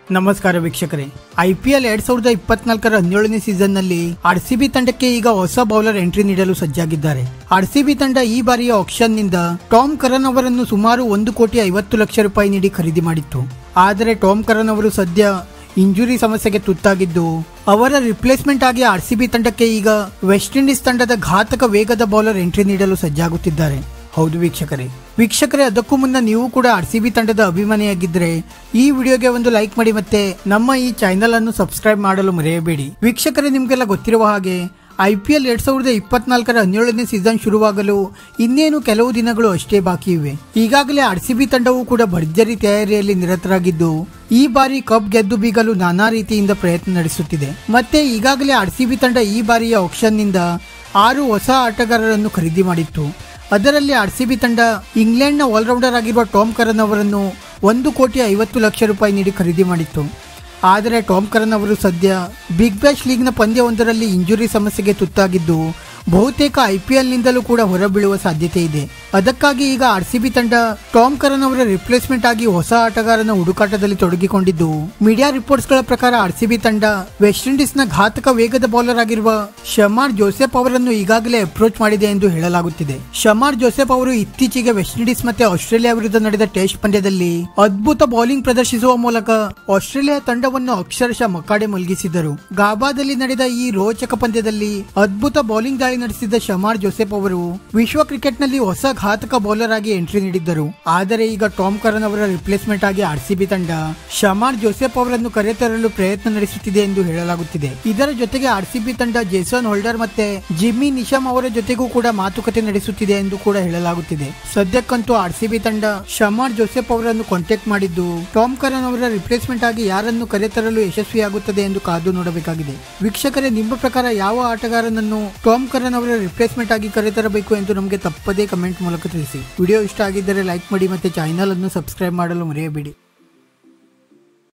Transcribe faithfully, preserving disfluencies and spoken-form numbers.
ನಮಸ್ಕಾರ ವೀಕ್ಷಕರೇ, ಐಪಿಎಲ್ ಎರಡ್ ಸಾವಿರದ ಇಪ್ಪತ್ನಾಲ್ಕರ ಹದಿನೇಳನೇ ಸೀಸನ್ ನಲ್ಲಿ ಆರ್ಸಿಬಿ ತಂಡಕ್ಕೆ ಈಗ ಹೊಸ ಬೌಲರ್ ಎಂಟ್ರಿ ನೀಡಲು ಸಜ್ಜಾಗಿದ್ದಾರೆ. ಆರ್ಸಿಬಿ ತಂಡ ಈ ಬಾರಿಯ ಆಕ್ಷನ್ ನಿಂದ ಟಾಮ್ ಕರನ್ ಅವರನ್ನು ಸುಮಾರು ಒಂದು ಕೋಟಿ ಐವತ್ತು ಲಕ್ಷ ರೂಪಾಯಿ ನೀಡಿ ಖರೀದಿ ಮಾಡಿತ್ತು. ಆದರೆ ಟಾಮ್ ಕರನ್ ಅವರು ಸದ್ಯ ಇಂಜುರಿ ಸಮಸ್ಯೆಗೆ ತುತ್ತಾಗಿದ್ದು ಅವರ ರಿಪ್ಲೇಸ್ಮೆಂಟ್ ಆಗಿ ಆರ್ಸಿಬಿ ತಂಡಕ್ಕೆ ಈಗ ವೆಸ್ಟ್ ಇಂಡೀಸ್ ತಂಡದ ಘಾತಕ ವೇಗದ ಬೌಲರ್ ಎಂಟ್ರಿ ನೀಡಲು ಸಜ್ಜಾಗುತ್ತಿದ್ದಾರೆ. ಹೌದು ವೀಕ್ಷಕರೇ ವೀಕ್ಷಕರೇ ಅದಕ್ಕೂ ಮುನ್ನ ನೀವು ಕೂಡ ಆರ್ಸಿಬಿ ತಂಡದ ಅಭಿಮಾನಿಯಾಗಿದ್ದರೆ ಈ ವಿಡಿಯೋಗೆ ಒಂದು ಲೈಕ್ ಮಾಡಿ ಮತ್ತೆ ನಮ್ಮ ಈ ಚಾನೆಲ್ ಅನ್ನು ಸಬ್ಸ್ಕ್ರೈಬ್ ಮಾಡಲು ಮರೆಯಬೇಡಿ. ವೀಕ್ಷಕರೇ, ನಿಮಗೆಲ್ಲ ಗೊತ್ತಿರುವ ಹಾಗೆ ಐಪಿಎಲ್ ಎರಡ್ ಸಾವಿರದ ಇಪ್ಪತ್ನಾಲ್ಕರ ಹದಿನೇಳನೇ ಸೀಸನ್ ಶುರುವಾಗಲು ಇನ್ನೇನು ಕೆಲವು ದಿನಗಳು ಅಷ್ಟೇ ಬಾಕಿ ಇವೆ. ಈಗಾಗಲೇ ಆರ್ಸಿಬಿ ತಂಡವು ಕೂಡ ಭರ್ಜರಿ ತಯಾರಿಯಲ್ಲಿ ನಿರತರಾಗಿದ್ದು ಈ ಬಾರಿ ಕಪ್ ಗೆದ್ದು ಬೀಗಲು ನಾನಾ ರೀತಿಯಿಂದ ಪ್ರಯತ್ನ ನಡೆಸುತ್ತಿದೆ. ಮತ್ತೆ ಈಗಾಗಲೇ ಆರ್ಸಿಬಿ ತಂಡ ಈ ಬಾರಿಯ ಆಕ್ಷನ್ ನಿಂದ ಆರು ಹೊಸ ಆಟಗಾರರನ್ನು ಖರೀದಿ ಮಾಡಿತ್ತು. ಅದರಲ್ಲಿ ಆರ್ಸಿಬಿ ತಂಡ ಇಂಗ್ಲೆಂಡ್ನ ಆಲ್ರೌಂಡರ್ ಆಗಿರುವ ಟಾಮ್ ಕರನ್ ಅವರನ್ನು ಒಂದು ಕೋಟಿ ಐವತ್ತು ಲಕ್ಷ ರೂಪಾಯಿ ನೀಡಿ ಖರೀದಿ ಮಾಡಿತ್ತು. ಆದರೆ ಟಾಮ್ ಕರನ್ ಅವರು ಸದ್ಯ ಬಿಗ್ ಬ್ಯಾಶ್ ಲೀಗ್ನ ಪಂದ್ಯವೊಂದರಲ್ಲಿ ಇಂಜುರಿ ಸಮಸ್ಯೆಗೆ ತುತ್ತಾಗಿದ್ದು ಬಹುತೇಕ ಐಪಿಎಲ್ ನಿಂದಲೂ ಕೂಡ ಹೊರಬೀಳುವ ಸಾಧ್ಯತೆ ಇದೆ. ಅದಕ್ಕಾಗಿ ಈಗ ಆರ್ಸಿಬಿ ತಂಡ ಟಾಮ್ ಕರನ್ ಅವರ ರಿಪ್ಲೇಸ್ಮೆಂಟ್ ಆಗಿ ಹೊಸ ಆಟಗಾರನ ಹುಡುಕಾಟದಲ್ಲಿ ತೊಡಗಿಕೊಂಡಿದ್ದು ಮೀಡಿಯಾ ರಿಪೋರ್ಟ್ಸ್ ಗಳ ಪ್ರಕಾರ ಆರ್ಸಿಬಿ ತಂಡ ವೆಸ್ಟ್ ಇಂಡೀಸ್ ನ ಘಾತಕ ವೇಗದ ಬೌಲರ್ ಆಗಿರುವ ಶಮಾರ್ ಜೋಸೆಫ್ ಅವರನ್ನು ಈಗಾಗಲೇ ಅಪ್ರೋಚ್ ಮಾಡಿದೆ ಎಂದು ಹೇಳಲಾಗುತ್ತಿದೆ. ಶಮಾರ್ ಜೋಸೆಫ್ ಅವರು ಇತ್ತೀಚೆಗೆ ವೆಸ್ಟ್ ಇಂಡೀಸ್ ಮತ್ತೆ ಆಸ್ಟ್ರೇಲಿಯಾ ವಿರುದ್ಧ ನಡೆದ ಟೆಸ್ಟ್ ಪಂದ್ಯದಲ್ಲಿ ಅದ್ಭುತ ಬೌಲಿಂಗ್ ಪ್ರದರ್ಶಿಸುವ ಮೂಲಕ ಆಸ್ಟ್ರೇಲಿಯಾ ತಂಡವನ್ನು ಅಕ್ಷರಶಃ ಮಕ್ಕಾಡೆ ಮಲಗಿಸಿದರು. ಗಾಬಾದಲ್ಲಿ ನಡೆದ ಈ ರೋಚಕ ಪಂದ್ಯದಲ್ಲಿ ಅದ್ಭುತ ಬೌಲಿಂಗ್ ದಾಳಿ ನಡೆಸಿದ ಶಮಾರ್ ಜೋಸೆಫ್ ಅವರು ವಿಶ್ವ ಕ್ರಿಕೆಟ್ ನಲ್ಲಿ ಹೊಸ ಘಾತಕ ಬೌಲರ್ ಆಗಿ ಎಂಟ್ರಿ ನೀಡಿದ್ದರು. ಆದರೆ ಈಗ ಟಾಮ್ ಕರನ್ ಅವರ ರಿಪ್ಲೇಸ್ಮೆಂಟ್ ಆಗಿ ಆರ್ಸಿಬಿ ತಂಡ ಶಮಾರ್ ಜೋಸೆಫ್ ಅವರನ್ನು ಕರೆತರಲು ಪ್ರಯತ್ನ ನಡೆಸುತ್ತಿದೆ ಎಂದು ಹೇಳಲಾಗುತ್ತಿದೆ. ಇದರ ಜೊತೆಗೆ ಆರ್ಸಿಬಿ ತಂಡ ಜೇಸನ್ ಹೋಲ್ಡರ್ ಮತ್ತೆ ಜಿಮ್ಮಿ ನಿಶಮ್ ಅವರ ಜೊತೆಗೂ ಕೂಡ ಮಾತುಕತೆ ನಡೆಸುತ್ತಿದೆ ಎಂದು ಕೂಡ ಹೇಳಲಾಗುತ್ತಿದೆ. ಸದ್ಯಕ್ಕಂತೂ ಆರ್ಸಿಬಿ ತಂಡ ಶಮಾರ್ ಜೋಸೆಫ್ ಅವರನ್ನು ಕಾಂಟ್ಯಾಕ್ಟ್ ಮಾಡಿದ್ದು ಟಾಮ್ ಕರನ್ ಅವರ ರಿಪ್ಲೇಸ್ಮೆಂಟ್ ಆಗಿ ಯಾರನ್ನು ಕರೆತರಲು ಯಶಸ್ವಿಯಾಗುತ್ತದೆ ಎಂದು ಕಾದು ನೋಡಬೇಕಾಗಿದೆ. ವೀಕ್ಷಕರೇ, ನಿಮ್ಮ ಪ್ರಕಾರ ಯಾವ ಆಟಗಾರನನ್ನು ಟಾಮ್ ಕರನ್ ಅವರ ರಿಪ್ಲೇಸ್ಮೆಂಟ್ ಆಗಿ ಕರೆತರಬೇಕು ಎಂದು ನಮಗೆ ತಪ್ಪದೇ ಕಮೆಂಟ್ ಮೂಲಕ ತಿಳಿಸಿ. ವಿಡಿಯೋ ಇಷ್ಟ ಆಗಿದ್ದರೆ ಲೈಕ್ ಮಾಡಿ ಮತ್ತೆ ಚಾನೆಲ್ ಅನ್ನು ಸಬ್ಸ್ಕ್ರೈಬ್ ಮಾಡಲು ಮರೆಯಬೇಡಿ.